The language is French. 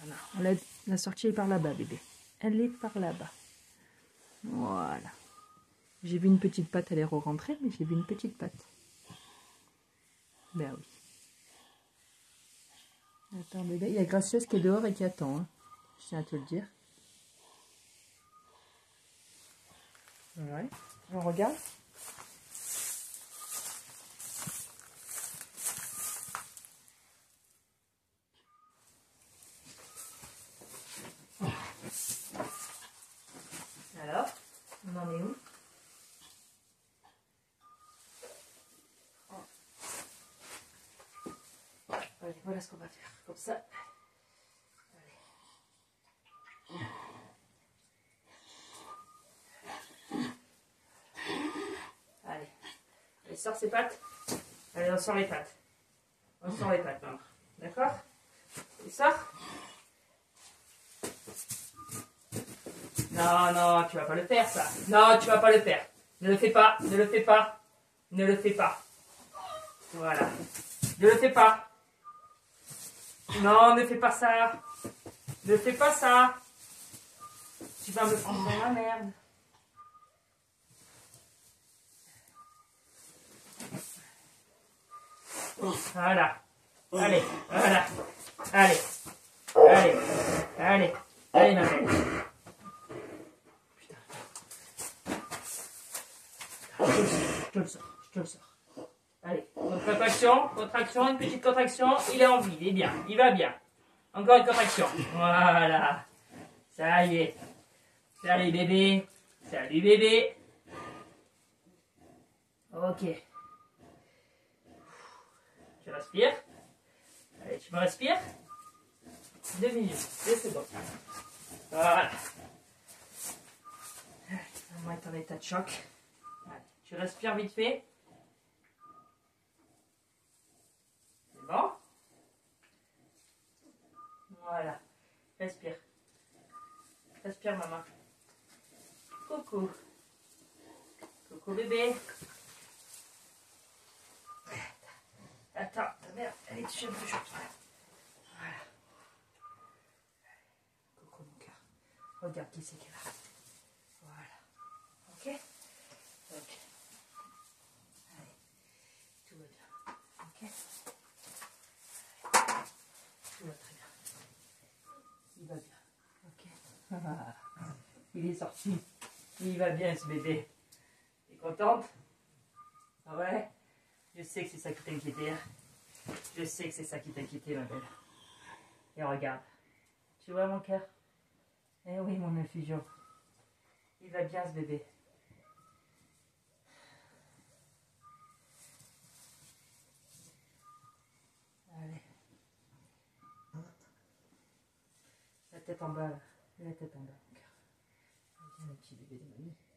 Voilà. La sortie est par là-bas, bébé. Elle est par là-bas. Voilà. J'ai vu une petite patte, elle est re-rentrée, mais j'ai vu une petite patte. Ben oui. Attends, bébé. Il y a Gracieuse qui est dehors et qui attend. Hein. Je tiens à te le dire. Ouais. On regarde. Alors, on en est où? Allez, voilà ce qu'on va faire. Comme ça. Allez. Allez, sors ses pattes. Allez, on sort les pattes. On sort les pattes, maman. D'accord? Tu sors? Non, non, tu vas pas le faire, ça. Non, tu vas pas le faire. Ne le fais pas, ne le fais pas. Ne le fais pas. Voilà. Ne le fais pas. Non, ne fais pas ça. Ne fais pas ça. Tu vas me prendre dans la merde. Voilà. Allez, voilà. Allez. Allez. Allez. Allez, ma belle. Je te le sors. Je te le sors. Allez. Contraction, une petite contraction. Il est en vie, il est bien. Il va bien. Encore une contraction. Voilà. Ça y est. Salut bébé. Salut bébé. Ok. Tu respires. Allez, tu me respires. 2 minutes, 2 secondes. Voilà. Maman est en état de choc. Allez, tu respires vite fait. C'est bon? Voilà. Respire. Respire, maman. Coucou. Coucou, bébé. Attends, ta mère, elle est dessus un peu chaude. Voilà. Coucou, mon cœur. Regarde qui c'est qui est là. Voilà. Ok? Ok. Allez. Tout va bien. Ok? Tout va très bien. Il va bien. Ok? Il est sorti. Il va bien, ce bébé. T'es contente? Ah ouais? Je sais que c'est ça qui t'inquiétait. Je sais que c'est ça qui t'inquiétait, ma belle. Et regarde. Tu vois mon cœur? Eh oui, mon infusion. Il va bien, ce bébé. Allez. La tête en bas, là. La tête en bas, mon cœur. Viens, le petit bébé de mamie.